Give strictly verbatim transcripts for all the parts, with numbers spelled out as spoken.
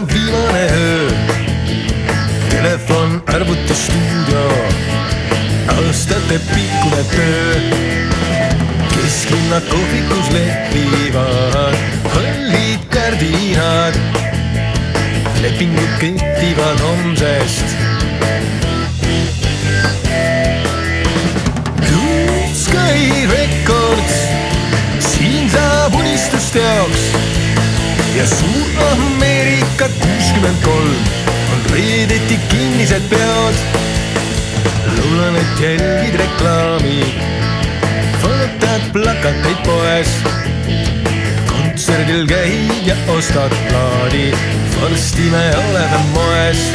viimane öö. Telefon, arvutustuudio, aastate pikkune töö. Kesklinna kohvikus lehvivad hallid kardinad. Lepingud kehtivad homsest. Blue Sky Records, siin saab unistusteoks. Ja suur Ameerika kuuskümmend kolm on reedeti kinnised peod. Luulan, et jälgid reklaami, vaatad plakateid poes. Kontserdil käid ja ostad plaadi, varsti me oleme moes.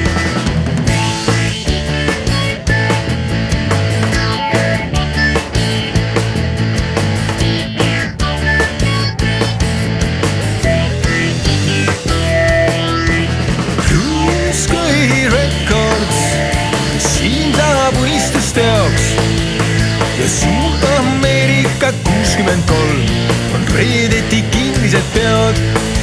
Blue Sky Records, siin saab unistusteoks. Ja suur Ameerika kuuskümmend kolm on reedeti kinnised peod.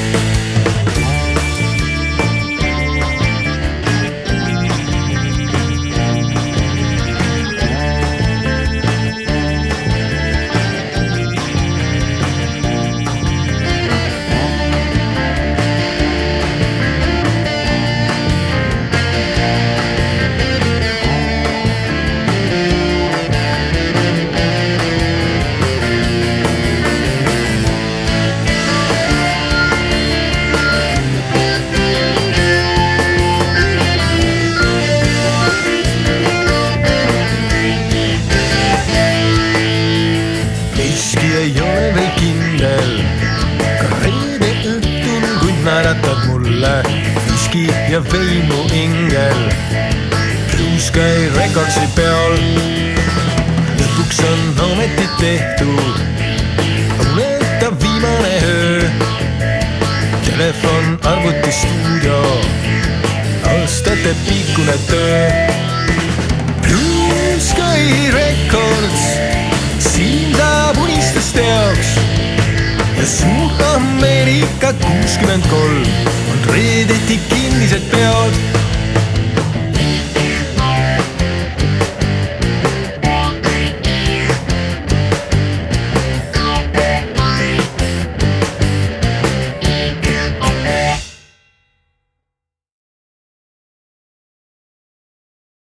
Ei ole veel kindel, ka reede õhtul, kuid määratad mulle viski ja veimu ingel. Blue Sky Recordsi peol lõpuks on ometi tehtud uneta viimane öö. Telefon, arvutustuudio, aastate pikkune töö. Blue Sky Records, siin saab unistusteoks. Ja suur Ameerika kuuskümmend kolm on reedeti kinnised peod.